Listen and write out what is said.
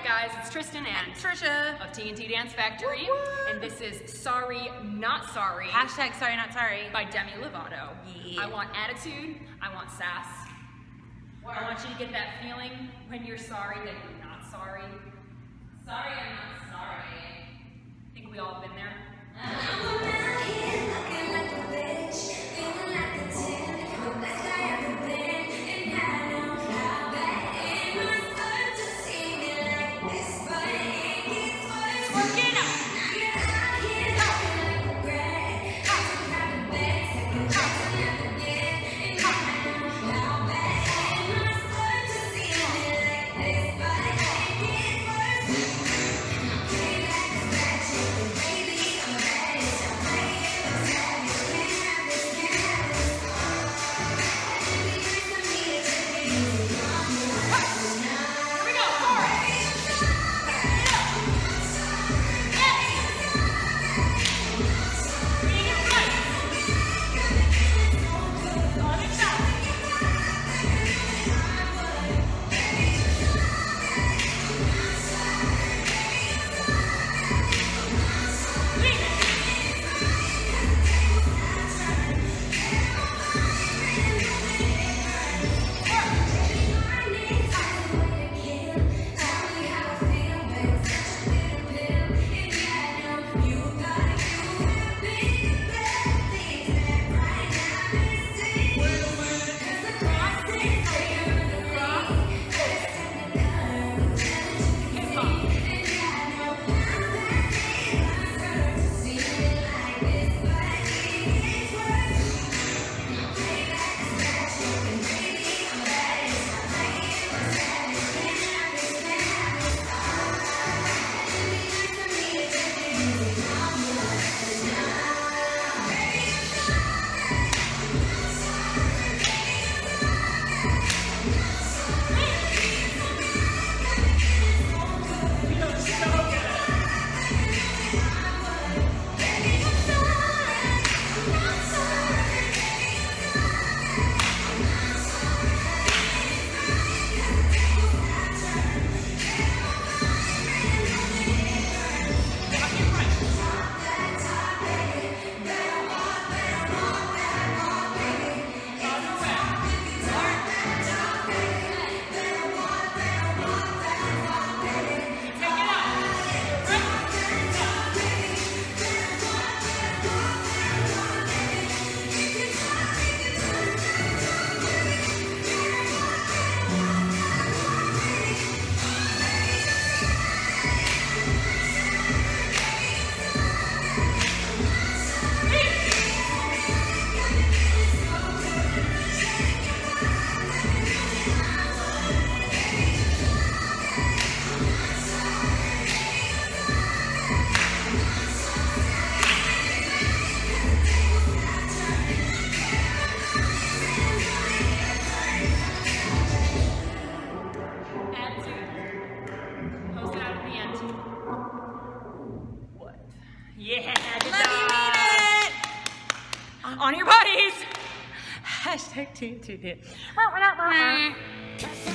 guys? It's Tristin and Trisha of TnT Dance Factory, and this is Sorry Not Sorry. Hashtag sorry not sorry by Demi Lovato. Yeah. I want attitude, I want sass. I want you to get that feeling when you're sorry that you're not sorry. Sorry, I'm not sorry. I think we all have been there. Yeah, good Love job. You, mean it. On your bodies. Hashtag TnT.